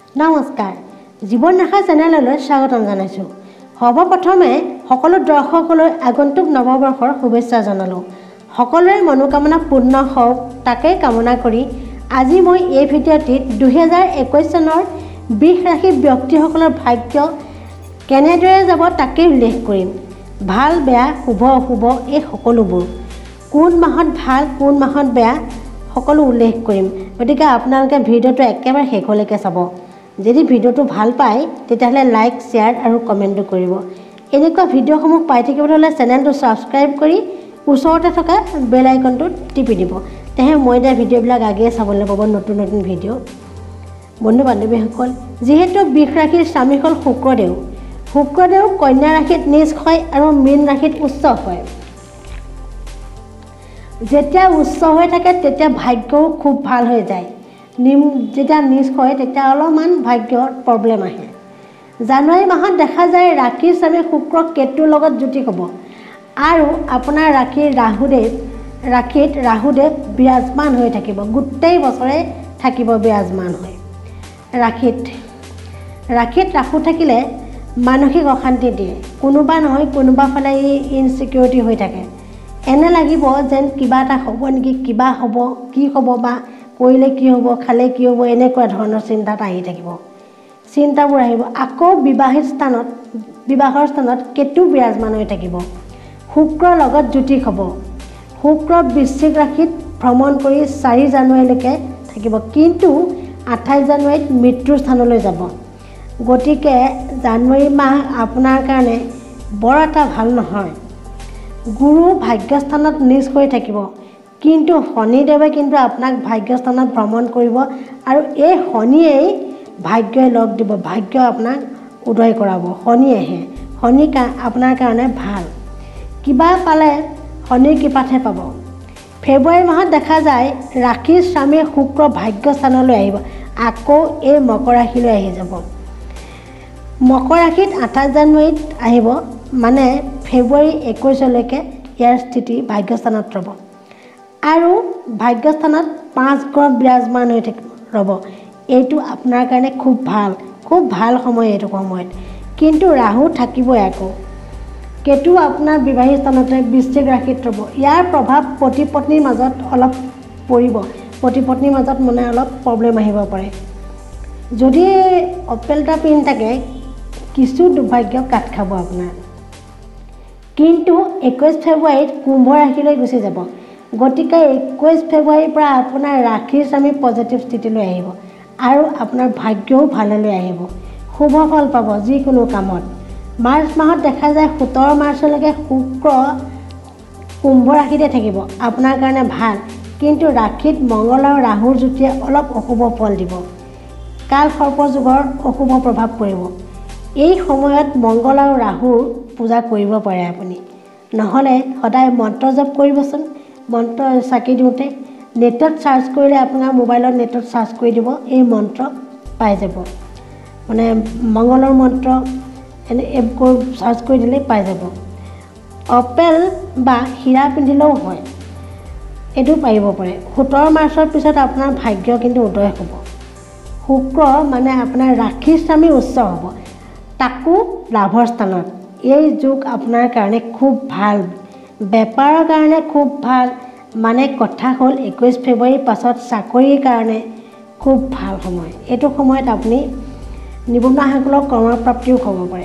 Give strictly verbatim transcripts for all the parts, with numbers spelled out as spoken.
নমস্কাৰ জীৱন ৰেখা চেনেললৈ স্বাগতম জনাইছোঁ সৰ্বপ্ৰথমে সকলো দৰ্শকলৈ আগন্তুক নৱবৰ্ষৰ শুভেচ্ছা জনালোঁ সকলোৰে মনোকামনা পূৰ্ণ হওক তাকে কামনা কৰি আজি মই এই ভিডিঅ'টিত দুই হাজাৰ একৈছ চনৰ বৃষ ৰাশি ব্যক্তিসকলৰ ভাগ্য কেনেদৰে যাব তাকে উল্লেখ কৰিম ভাল বেয়া শুভ অশুভ এই সকলোবোৰ কোন মাহত ভাল কোন মাহত বেয়া সকলো উল্লেখ কৰিম গতিকে আপোনালোকে ভিডিঅ'টো একেবাৰে শেষলৈকে চাব যদি ভিডিঅ'টো ভাল পায় তেতিয়াহ'লে লাইক শ্বেয়াৰ আৰু কমেণ্টটো কৰিব এনেকুৱা ভিডিঅ'সমূহ পাই থাকিবলৈ হ'লে চেনেলটো ছাবস্ক্ৰাইব কৰি ওচৰতে থকা বেল আইকনটো টিপি দিব তেহে মই দিয়া ভিডিঅ'বিলাক আগেয়ে চাবলৈ পাব নতুন নতুন ভিডিঅ' বন্ধু বান্ধৱীসকল যিহেতু বৃষ ৰাশিৰ স্বামী হ'ল শুক্ৰদেৱ শুক্ৰদেৱ কন্যা ৰাশিত নিজ হয় আৰু মীন ৰাশিত উচ্চ হয় যেতিয়া উচ্চ হৈ থাকে তেতিয়া ভাগ্যও খুব ভাল হৈ যায় নিম যেতিয়া নিজ হয় তেতিয়া অলপমান ভাগ্যৰ প্ৰব্লেম আহে জানুৱাৰী মাহত দেখা যায় ৰাশিৰ স্বামী শুক্ৰ কেতুৰ লগত যুতি হ'ব আৰু আপোনাৰ ৰাশিৰ ৰাহুদেৱ ৰাশিত ৰাহুদেৱ বিৰাজমান হৈ থাকিব গোটেই বছৰে থাকিব বিৰাজমান হৈ ৰাশিত ৰাশিত ৰাহু থাকিলে মানসিক অশান্তি দিয়ে কোনোবা নহয় কোনোবা ফালে ইনচিকিউৰিটি হৈ থাকে এনে লাগিব যেন কিবা এটা হ'ব নেকি কিবা হ'ব কি হ'ব বা কৰিলে কি হ'ব খালে কি হ'ব এনেকুৱা ধৰণৰ চিন্তাত আহি থাকিব চিন্তাবোৰ আহিব আকৌ বিবাহিত স্থানত বিবাহৰ স্থানত কেতু বিৰাজমান হৈ থাকিব শুক্ৰৰ লগত যুতি হ'ব শুক্ৰ বৃশ্চিক ৰাশিত ভ্ৰমণ কৰি চাৰি জানুৱাৰীলৈকে থাকিব কিন্তু আঠাইছ জানুৱাৰীত মৃত্যুৰ স্থানলৈ যাব গতিকে জানুৱাৰী মাহ আপোনাৰ কাৰণে বৰ এটা ভাল নহয় গুৰু ভাগ্যস্থানত নিজ হৈ থাকিব কিন্তু শনিদেৱে কিন্তু আপোনাক ভাগ্যস্থানত ভ্ৰমণ কৰিব আৰু এই শনিয়েই ভাগ্যই লগ দিব ভাগ্য আপোনাক উদয় কৰাব শনিয়েহে শনি আপোনাৰ কাৰণে ভাল কিবা পালে শনিৰ কৃপাতহে পাব ফেব্ৰুৱাৰী মাহত দেখা যায় ৰাশিৰ স্বামী শুক্ৰ ভাগ্যস্থানলৈ আহিব আকৌ এই মকৰ ৰাশিলৈ আহি যাব মকৰ ৰাশিত আঠাইছ জানুৱাৰীত আহিব মানে ফেব্ৰুৱাৰী একৈছলৈকে ইয়াৰ স্থিতি ভাগ্যস্থানত ৰ'ব আৰু ভাগ্যস্থানত পাঁচ গ্ৰহ বিৰাজমান হৈ থাকিব ৰ'ব এইটো আপোনাৰ কাৰণে খুব ভাল খুব ভাল সময় এইটো সময়ত কিন্তু ৰাহু থাকিবই আকৌ কেতু আপোনাৰ বিবাহী স্থানতে বৃশ্চিক ৰাশিত ৰ'ব ইয়াৰ প্ৰভাৱ পতি পত্নীৰ মাজত অলপ পৰিব পতি পত্নীৰ মাজত মানে অলপ প্ৰব্লেম আহিব পাৰে যদি অপেলটা পিন থাকে কিছু দুৰ্ভাগ্য কাট খাব আপোনাৰ কিন্তু একৈছ ফেব্ৰুৱাৰীত কুম্ভ ৰাশিলৈ গুচি যাব গতিকে একৈছ ফেব্ৰুৱাৰীৰ পৰা আপোনাৰ ৰাশিৰ স্বামী পজিটিভ স্থিতিলৈ আহিব আৰু আপোনাৰ ভাগ্যও ভাললৈ আহিব শুভ ফল পাব যিকোনো কামত মাৰ্চ মাহত দেখা যায় সোতৰ মাৰ্চলৈকে শুক্ৰ কুম্ভ ৰাশিতে থাকিব আপোনাৰ কাৰণে ভাল কিন্তু ৰাশিত মংগল আৰু ৰাহুৰ যুতিয়ে অলপ অশুভ ফল দিব কাল সৰ্পযোগৰ অশুভ প্ৰভাৱ পৰিব এই সময়ত মংগল আৰু ৰাহুৰ পূজা কৰিব পাৰে আপুনি নহ'লে সদায় মন্ত্ৰ জপ কৰিবচোন মন্ত্ৰ চাকি দিওঁতে নেটত চাৰ্চ কৰিলে আপোনাৰ মোবাইলত নেটত চাৰ্চ কৰি দিব এই মন্ত্ৰ পাই যাব মানে মংগলৰ মন্ত্ৰ এনে এইবোৰ চাৰ্চ কৰি দিলে পাই যাব অপেল বা হীৰা পিন্ধিলেও হয় এইটো পাৰিব পাৰে সোতৰ মাৰ্চৰ পিছত আপোনাৰ ভাগ্য কিন্তু উদয় হ'ব শুক্ৰ মানে আপোনাৰ ৰাশিৰ স্বামী উচ্চ হ'ব তাকো লাভৰ স্থানত এই যুগ আপোনাৰ কাৰণে খুব ভাল বেপাৰৰ কাৰণে খুব ভাল মানে কথা হ'ল একৈছ ফেব্ৰুৱাৰীৰ পাছত চাকৰিৰ কাৰণে খুব ভাল সময় এইটো সময়ত আপুনি নিবনুৱাসকলক কৰ্মপ্ৰাপ্তিও হ'ব পাৰে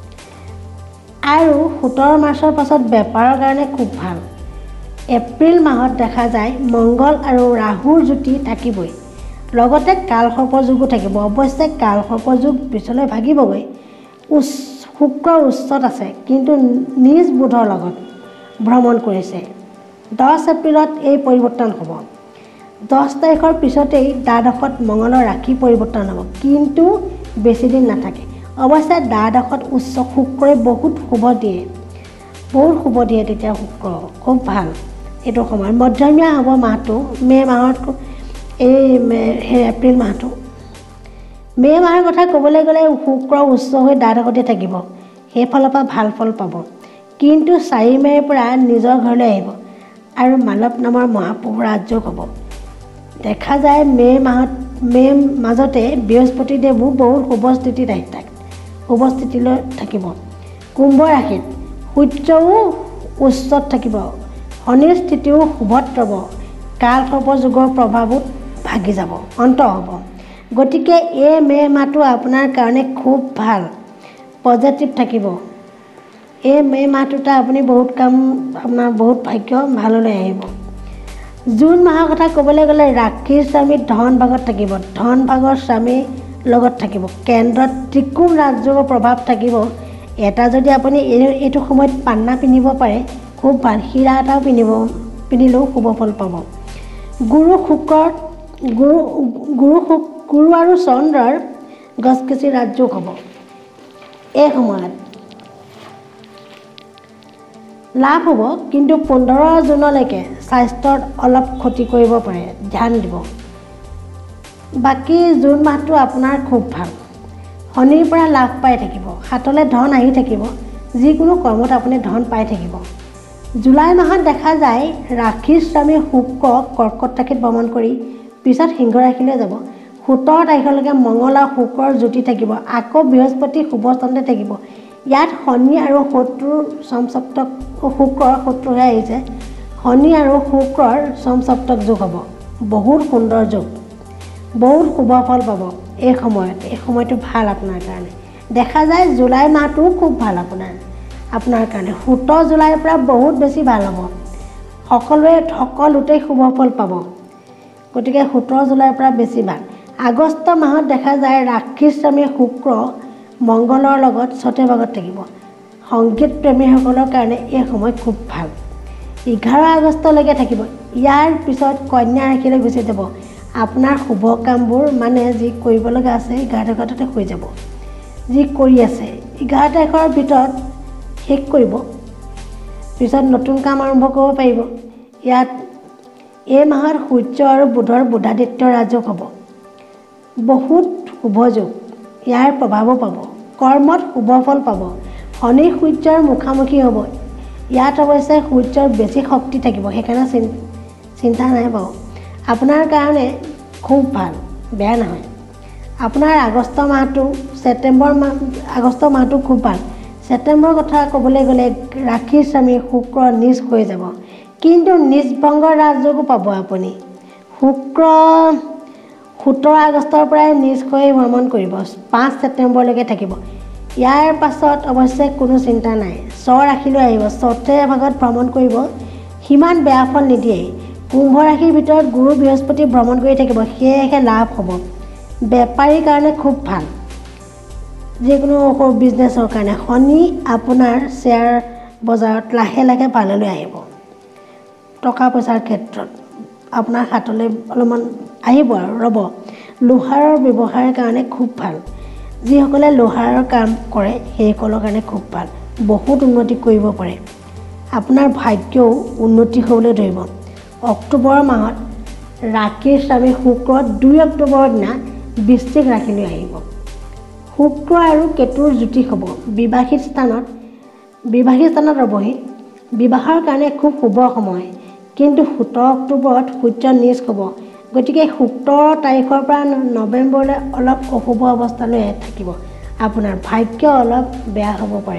আৰু সোতৰ মাৰ্চৰ পাছত বেপাৰৰ কাৰণে খুব ভাল এপ্ৰিল মাহত দেখা যায় মংগল আৰু ৰাহুৰ যুতি থাকিবই লগতে কালসৰ্পযোগো থাকিব অৱশ্যে কালসৰ্পযোগ পিছলৈ ভাগিবগৈ উচ্চ শুক্ৰ উচ্চত আছে কিন্তু নিজ বুধৰ লগত ভ্ৰমণ কৰিছে দহ এপ্ৰিলত এই পৰিৱৰ্তন হ'ব দহ তাৰিখৰ পিছতেই দ্বাদশত মংগলৰ ৰাশি পৰিৱৰ্তন হ'ব কিন্তু বেছিদিন নাথাকে অৱশ্যে দ্বাদশত উচ্চ শুক্ৰই বহুত শুভ দিয়ে বহুত শুভ দিয়ে তেতিয়া শুক্ৰ খুব ভাল এইটো সময় মধ্যমীয়া হ'ব মাহটো মে' মাহত এই এপ্ৰিল মাহটো মে' মাহৰ কথা ক'বলৈ গ'লে শুক্ৰ উচ্চ হৈ দ্বাদশতে থাকিব সেইফালৰ পৰা ভাল ফল পাব কিন্তু চাৰি মে'ৰ পৰা নিজৰ ঘৰলৈ আহিব আৰু মানৱ নামৰ মহাপুৰুষ ৰাজযোগ হ'ব দেখা যায় মে' মাহত মে মাজতে বৃহস্পতিদেৱো বহুত শুভস্থিতিত আহি থাকে শুভস্থিতিলৈ থাকিব। কুম্ভ ৰাশিত সূৰ্যও উচ্চত থাকিব, শনিৰ স্থিতিও শুভত ৰ'ব, কালসৰ্প যোগৰ প্ৰভাৱত ভাগি যাব, অন্ত হ'ব। গতিকে এই মে মাহটো আপোনাৰ কাৰণে খুব ভাল, পজিটিভ থাকিব। এই মে মাহটোতে আপুনি বহুত কাম আপোনাৰ বহুত ভাগ্য ভাললৈ আহিব। জুন মাহৰ কথা ক'বলৈ গ'লে ৰাশিৰ স্বামী ধন ভাগত থাকিব, ধন ভাগৰ স্বামীৰ লগত থাকিব, কেন্দ্ৰত ত্ৰিকোণ ৰাজযোগৰ প্ৰভাৱ থাকিব। এটা যদি আপুনি এই এইটো সময়ত পান্না পিন্ধিব পাৰে খুব ভাল, হীৰা এটাও পিন্ধিব পিন্ধিলেও শুভ ফল পাব। গুৰু শুক্ৰৰ গুৰু গুৰু গুৰু আৰু চন্দ্ৰৰ গছগছি ৰাজযোগ হ'ব। এই সময়ত লাভ হ'ব, কিন্তু পোন্ধৰ জুনলৈকে স্বাস্থ্যত অলপ ক্ষতি কৰিব পাৰে, ধ্যান দিব। বাকী জুন মাহটো আপোনাৰ খুব ভাল, শনিৰ পৰা লাভ পাই থাকিব, হাতলৈ ধন আহি থাকিব, যিকোনো কৰ্মত আপুনি ধন পাই থাকিব। জুলাই মাহত দেখা যায় ৰাশিৰ স্বামী শুক্ৰ কৰ্কট ৰাশিত ভ্ৰমণ কৰি পিছত সিংহ ৰাশিলৈ যাব। সোতৰ তাৰিখলৈকে মঙ্গল আৰু শুক্ৰৰ যুতি থাকিব, আকৌ বৃহস্পতি শুভস্থানতে থাকিব। ইয়াত শনি আৰু শত্ৰুৰ সমসপ্তক শুক্ৰৰ শত্ৰুহে আহিছে, শনি আৰু শুক্ৰৰ সমসপ্তক যোগ হ'ব, বহুত সুন্দৰ যোগ, বহুত শুভ ফল পাব এই সময়ত। এই সময়টো ভাল আপোনাৰ কাৰণে। দেখা যায় জুলাই মাহটোও খুব ভাল আপোনাৰ আপোনাৰ কাৰণে। সোতৰ জুলাইৰ পৰা বহুত বেছি ভাল হ'ব, সকলোৱে সকলোতেই শুভ ফল পাব। গতিকে সোতৰ জুলাইৰ পৰা বেছি ভাল। আগষ্ট মাহত দেখা যায় ৰাশিৰ স্বামী শুক্ৰ মংগলৰ লগত ছতে ভাগত থাকিব। সংগীত প্ৰেমীসকলৰ কাৰণে এই সময় খুব ভাল। এঘাৰ আগষ্টলৈকে থাকিব, ইয়াৰ পিছত কন্যা ৰাশিলৈ গুচি যাব। আপোনাৰ শুভ কামবোৰ মানে যি কৰিব লগা আছে এঘাৰ তাৰিখতে হৈ যাব, যি কৰি আছে এঘাৰ তাৰিখৰ ভিতৰত শেষ কৰিব, পিছত নতুন কাম আৰম্ভ কৰিব পাৰিব। ইয়াত এই মাহত সূৰ্য আৰু বুধৰ বুধাদিত্য ৰাজযোগ হ'ব, বহুত শুভ যোগ, ইয়াৰ প্ৰভাৱো পাব, কৰ্মত শুভ ফল পাব। শনি সূৰ্যৰ মুখামুখি হ'ব, ইয়াত অৱশ্যে সূৰ্যৰ বেছি শক্তি থাকিব, সেইকাৰণে চিন্তা নাই বাৰু, আপোনাৰ কাৰণে খুব ভাল, বেয়া নহয়। আপোনাৰ আগষ্ট মাহটো ছেপ্টেম্বৰ মাহ আগষ্ট মাহটো খুব ভাল। ছেপ্টেম্বৰৰ কথা ক'বলৈ গ'লে ৰাশিৰ স্বামী শুক্ৰ নিজ হৈ যাব, কিন্তু নিজ ভংগৰ ৰাজযোগো পাব আপুনি। শুক্ৰ সোতৰ আগষ্টৰ পৰাই নিজ হৈ ভ্ৰমণ কৰিব, পাঁচ ছেপ্টেম্বৰলৈকে থাকিব। ইয়াৰ পাছত অৱশ্যে কোনো চিন্তা নাই, স্ব ৰাশিলৈ আহিব, ছতে ভাগত ভ্ৰমণ কৰিব, সিমান বেয়া ফল নিদিয়ে। কুম্ভ ৰাশিৰ ভিতৰত গুৰু বৃহস্পতি ভ্ৰমণ কৰি থাকিব, সেয়েহে লাভ হ'ব। বেপাৰীৰ কাৰণে খুব ভাল, যিকোনো বিজনেছৰ কাৰণে। শনি আপোনাৰ শ্বেয়াৰ বজাৰত লাহে লাহে ভাললৈ আহিব, টকা পইচাৰ ক্ষেত্ৰত আপোনাৰ হাতলৈ অলপমান আহিব আৰু ৰ'ব। লোহাৰৰ ব্যৱসায়ৰ কাৰণে খুব ভাল, যিসকলে লোহাৰৰ কাম কৰে সেইসকলৰ কাৰণে খুব ভাল, বহুত উন্নতি কৰিব পাৰে। আপোনাৰ ভাগ্যও উন্নতি হ'বলৈ ধৰিব। অক্টোবৰ মাহত ৰাশিৰ স্বামী শুক্ৰ দুই অক্টোবৰৰ দিনা বৃশ্চিক ৰাশিলৈ আহিব। শুক্ৰ আৰু কেতুৰ যুতি হ'ব, বিবাহিত স্থানত বিবাহিত স্থানত ৰ'বহি, বিবাহৰ কাৰণে খুব শুভ সময়। কিন্তু সোতৰ অক্টোবৰত সূৰ্য নিজ হ'ব, গতিকে সোতৰ তাৰিখৰ পৰা নৱেম্বৰলৈ অলপ অশুভ অৱস্থালৈ থাকিব, আপোনাৰ ভাগ্য অলপ বেয়া হ'ব পাৰে।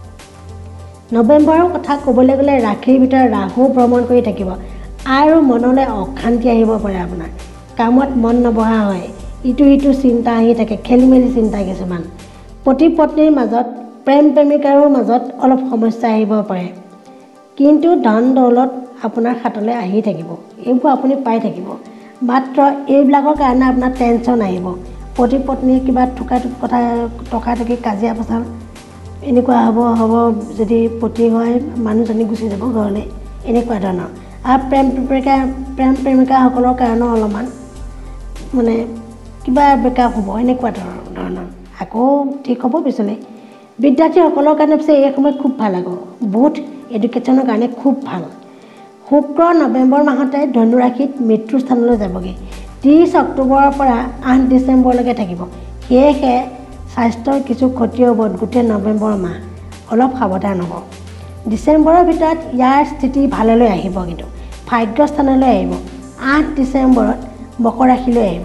নৱেম্বৰৰ কথা ক'বলৈ গ'লে ৰাশিৰ ভিতৰত ৰাহু ভ্ৰমণ কৰি থাকিব আৰু মনলৈ অশান্তি আহিব পাৰে, আপোনাৰ কামত মন নবহা হয়, ইটো সিটো চিন্তা আহি থাকে, খেলি মেলি চিন্তা কিছুমান। পতি পত্নীৰ মাজত, প্ৰেম প্ৰেমিকাৰো মাজত অলপ সমস্যা আহিব পাৰে, কিন্তু ধন দৌলত আপোনাৰ হাতলৈ আহি থাকিব, এইবোৰ আপুনি পাই থাকিব। মাত্ৰ এইবিলাকৰ কাৰণে আপোনাৰ টেনশ্যন আহিব, পতি পত্নীৰ কিবা থকা কথা টকা টকি কাজিয়া পচাল এনেকুৱা হ'ব হ'ব যদি পতি হয় মানুহজনী গুচি যাব ঘৰলৈ, এনেকুৱা ধৰণৰ। আৰু প্ৰেম প্ৰেমিকা প্ৰেম প্ৰেমিকাসকলৰ কাৰণেও অলপমান মানে কিবা ব্ৰেকআপ হ'ব, এনেকুৱা ধৰণৰ, আকৌ ঠিক হ'ব পিছলৈ। বিদ্যাৰ্থীসকলৰ কাৰণে পিছে এই সময় খুব ভাল, আকৌ বহুত এডুকেশ্যনৰ কাৰণে খুব ভাল। শুক্ৰ নৱেম্বৰ মাহতে ধনু ৰাশিত মৃত্যুৰ স্থানলৈ যাবগৈ, ত্ৰিছ অক্টোবৰৰ পৰা আঠ ডিচেম্বৰলৈকে থাকিব, সেয়েহে স্বাস্থ্যৰ কিছু ক্ষতি হ'ব গোটেই নৱেম্বৰ মাহ, অলপ সাৱধান হ'ব। ডিচেম্বৰৰ ভিতৰত ইয়াৰ স্থিতি ভাললৈ আহিব, কিন্তু ভাগ্য স্থানলৈ আহিব। আঠ ডিচেম্বৰত মকৰ ৰাশিলৈ আহিব,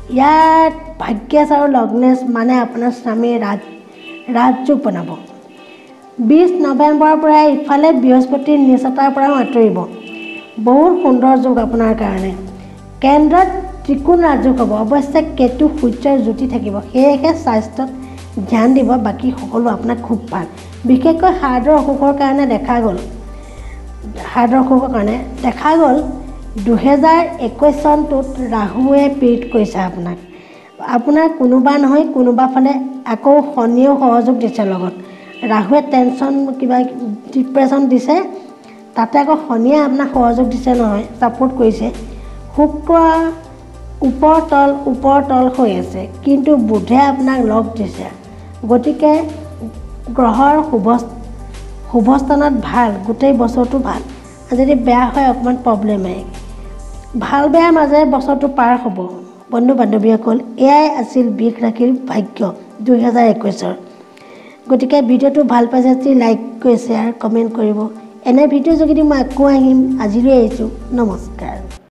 ইয়াত ভাগ্যেশ আৰু লগ্নেশ মানে আপোনাৰ স্বামীৰ ৰাজ ৰাজযোগ বনাব। বিছ নৱেম্বৰৰ পৰা ইফালে বৃহস্পতিৰ নিচতাৰ পৰা আঁতৰিব। বহুত সুন্দৰ যোগ আপোনাৰ কাৰণে। কেন্দ্ৰত ত্ৰিকোণ ৰাজযোগ হ'ব। অৱশ্যে কেতু সূৰ্যৰ জ্যোতি থাকিব, সেয়েহে স্বাস্থ্যত ধ্যান দিব। বাকী সকলো আপোনাৰ খুব ভাল। বিশেষকৈ হাৰ্টৰ অসুখৰ কাৰণে দেখা গ'ল হাৰ্টৰ অসুখৰ কাৰণে দেখা গ'ল দুহেজাৰ একৈছ চনটোত ৰাহুৱে পীড়িত কৰিছে আপোনাক। আপোনাৰ কোনোবা নহয় কোনোবা ফালে আকৌ শনিয়েও সহযোগ দিছে লগত। ৰাহুৱে টেনশ্যন কিবা ডিপ্ৰেশ্যন দিছে, তাতে আকৌ শনিয়ে আপোনাক সহযোগ দিছে নহয়, ছাপোৰ্ট কৰিছে। শুক্ৰ ওপৰ তল ওপৰ তল হৈ আছে, কিন্তু বুধে আপোনাক লগ দিছে। গতিকে গ্ৰহৰ শুভ শুভস্থানত ভাল, গোটেই বছৰটো ভাল। যদি বেয়া হয় অকণমান প্ৰব্লেম আহে। ভাল বেয়াৰ মাজেৰে বছৰটো পাৰ হ'ব। বন্ধু বান্ধৱীসকল, এয়াই আছিল বৃষ ৰাশিৰ ভাগ্য দুহেজাৰ একৈছৰ। গতিকে ভিডিঅ'টো ভাল পাইছে যদি লাইক কৰি শ্বেয়াৰ কমেণ্ট কৰিব। এনে ভিডিঅ' যোগেদি মই আকৌ আহিম। আজিলৈ আহিছোঁ, নমস্কাৰ।